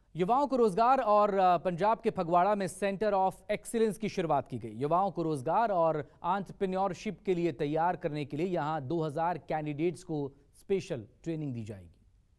युवाओं को रोजगार और पंजाब के फगवाड़ा में सेंटर ऑफ एक्सीलेंस की शुरुआत की गई। युवाओं को रोजगार और एंटरप्रेन्योरशिप के लिए तैयार करने के लिए यहां 2000 कैंडिडेट्स को स्पेशल ट्रेनिंग दी जाएगी।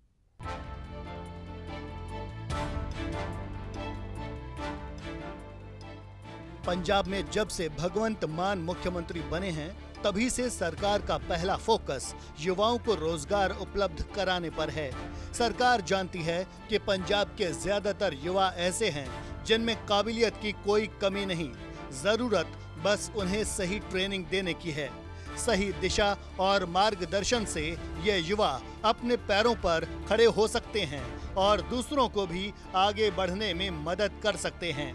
पंजाब में जब से भगवंत मान मुख्यमंत्री बने हैं तभी से सरकार का पहला फोकस युवाओं को रोजगार उपलब्ध कराने पर है। सरकार जानती है कि पंजाब के ज्यादातर युवा ऐसे हैं जिनमें काबिलियत की कोई कमी नहीं, जरूरत बस उन्हें सही ट्रेनिंग देने की है। सही दिशा और मार्गदर्शन से ये युवा अपने पैरों पर खड़े हो सकते हैं और दूसरों को भी आगे बढ़ने में मदद कर सकते हैं।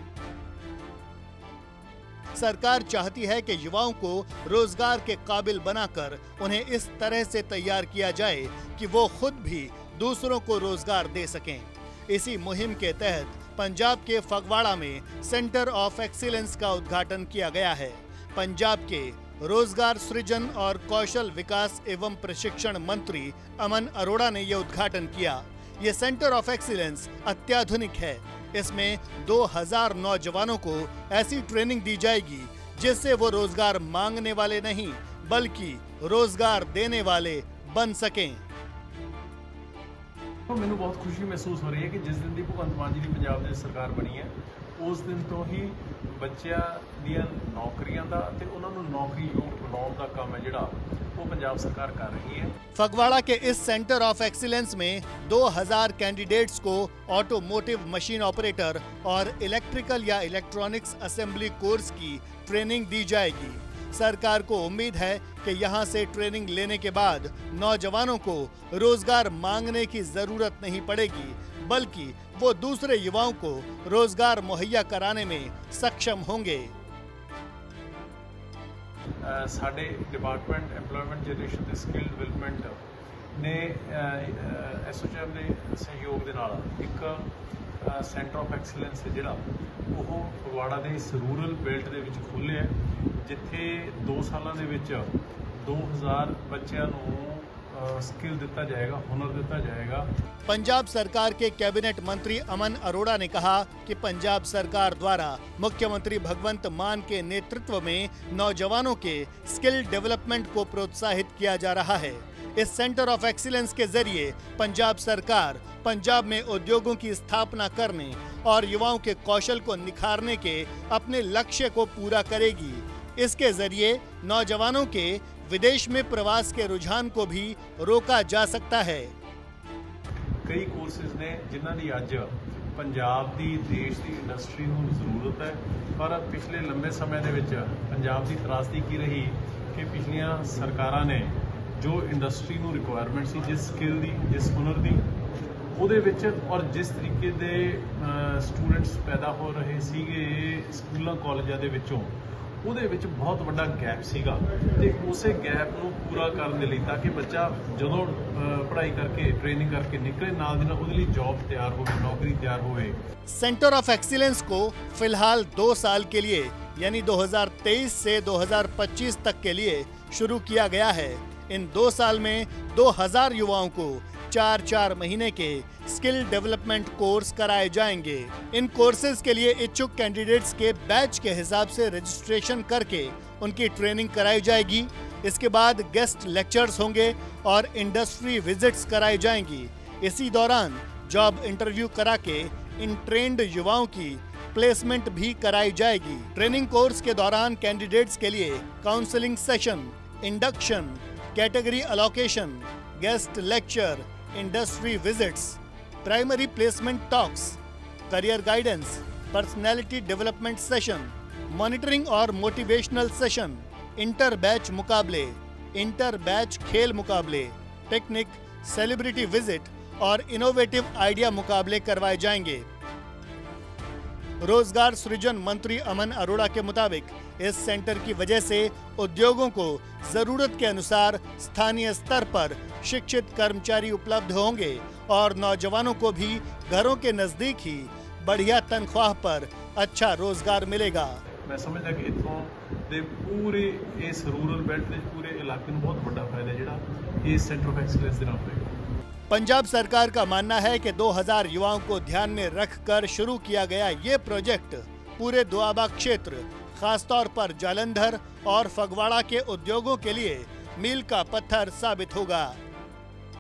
सरकार चाहती है कि युवाओं को रोजगार के काबिल बनाकर उन्हें इस तरह से तैयार किया जाए कि वो खुद भी दूसरों को रोजगार दे सकें। इसी मुहिम के तहत पंजाब के फगवाड़ा में सेंटर ऑफ एक्सीलेंस का उद्घाटन किया गया है। पंजाब के रोजगार सृजन और कौशल विकास एवं प्रशिक्षण मंत्री अमन अरोड़ा ने यह उद्घाटन किया। ये सेंटर ऑफ एक्सीलेंस अत्याधुनिक है। इसमें 2000 नौजवानों को ऐसी ट्रेनिंग दी जाएगी जिससे वो रोजगार मांगने वाले नहीं बल्कि रोजगार देने वाले बन सकें। तो मैंने बहुत खुशी महसूस हो रही है कि जिस दिन दी भगवंत मान जी की पंजाब की सरकार बनी है उस दिन तो ही बच्चों ਦੀਆਂ नौकरियां ਦਾ ਤੇ ਉਹਨਾਂ ਨੂੰ नौकरी योग ਬਣਾਉਣ ਦਾ ਕੰਮ ਹੈ ਜਿਹੜਾ वो पंजाब सरकार कर रही है। फगवाड़ा के इस सेंटर ऑफ एक्सीलेंस में 2000 कैंडिडेट्स को ऑटोमोटिव मशीन ऑपरेटर और इलेक्ट्रिकल या इलेक्ट्रॉनिक्स असेंबली कोर्स की ट्रेनिंग दी जाएगी। सरकार को उम्मीद है कि यहां से ट्रेनिंग लेने के बाद नौजवानों को रोजगार मांगने की जरूरत नहीं पड़ेगी बल्कि वो दूसरे युवाओं को रोजगार मुहैया कराने में सक्षम होंगे। साडे डिपार्टमेंट एम्प्लॉयमेंट जनरेशन ते स्किल डिवेलपमेंट ने एसोचैम के सहयोग के नाल एक सेंटर ऑफ एक्सीलेंस जिहड़ा वो फगवाड़ा के इस रूरल बेल्ट के विच खोलिया जिथे 2 सालों के विच 2000 बच्चों नूं स्किल दिता जाएगा, हुनर दिता जाएगा। पंजाब सरकार के कैबिनेट मंत्री अमन अरोड़ा ने कहा कि पंजाब सरकार द्वारा मुख्यमंत्री भगवंत मान के नेतृत्व में नौजवानों के स्किल डेवलपमेंट को प्रोत्साहित किया जा रहा है। इस सेंटर ऑफ एक्सीलेंस के जरिए पंजाब सरकार पंजाब में उद्योगों की स्थापना करने और युवाओं के कौशल को निखारने के अपने लक्ष्य को पूरा करेगी। इसके जरिए नौजवानों के विदेश में प्रवास के रुझान को भी रोका जा सकता है। कई कोर्सेज ने जिन्हां दी अज पंजाब दी देश की इंडस्ट्री नूं जरूरत है, पर पिछले लंबे समय दे विच पंजाब की त्रासदी की रही कि पिछलियां सरकारां ने जो इंडस्ट्री नूं रिक्वायरमेंट सी जिस स्किल दी जिस हुनर दी ਉਹਦੇ ਵਿੱਚ और जिस तरीके ਦੇ स्टूडेंट्स पैदा हो रहे ਸੀਗੇ स्कूलों कॉलेजों ਦੇ ਵਿੱਚੋਂ ਉਹਦੇ ਵਿੱਚ बहुत ਵੱਡਾ गैप ਸੀਗਾ ਤੇ ਉਸੇ गैप ਨੂੰ पूरा ਕਰਨ ਦੇ ਲਈ ਤਾਂ ਕਿ ਬੱਚਾ ਜਦੋਂ ਪੜ੍ਹਾਈ ਕਰਕੇ ट्रेनिंग करके निकले ਨਾਲ ਦੀ ਨਾਲ ਉਹਦੇ ਲਈ जॉब तैयार होवे, नौकरी तैयार होवे। सेंटर ऑफ एक्सीलेंस को फिलहाल 2 साल के लिए यानी 2023 से 2025 तक के लिए शुरू किया गया है। इन 2 साल में 2000 युवाओं को 4-4 महीने के स्किल डेवलपमेंट कोर्स कराए जाएंगे। इन कोर्सेज के लिए इच्छुक कैंडिडेट्स के बैच के हिसाब से रजिस्ट्रेशन करके उनकी ट्रेनिंग कराई जाएगी। इसके बाद गेस्ट लेक्चर्स होंगे और इंडस्ट्री विजिट्स कराई जाएंगी। इसी दौरान जॉब इंटरव्यू करा के इन ट्रेंड युवाओं की प्लेसमेंट भी कराई जाएगी। ट्रेनिंग कोर्स के दौरान कैंडिडेट्स के लिए counselling session, induction, category allocation, guest lecture, industry visits, primary placement talks, career guidance, personality development session, monitoring और मोटिवेशनल सेशन, इंटर बैच मुकाबले, इंटर बैच खेल मुकाबले, पिकनिक, सेलिब्रिटी विजिट और इनोवेटिव आइडिया मुकाबले करवाए जाएंगे। रोजगार सृजन मंत्री अमन अरोड़ा के मुताबिक इस सेंटर की वजह से उद्योगों को जरूरत के अनुसार स्थानीय स्तर पर शिक्षित कर्मचारी उपलब्ध होंगे और नौजवानों को भी घरों के नजदीक ही बढ़िया तनख्वाह पर अच्छा रोजगार मिलेगा। मैं समझदा कि इतों दे पूरे इस रूरल बेल्ट के पूरे इलाके में बहुत बड़ा फायदा जिहड़ा इस सेंटर ऑफ एक्सीलेंस दे नाल होएगा। पंजाब सरकार का मानना है कि 2000 युवाओं को ध्यान में रखकर शुरू किया गया ये प्रोजेक्ट पूरे दोआबा क्षेत्र, खासतौर पर जालंधर और फगवाड़ा के उद्योगों के लिए मील का पत्थर साबित होगा।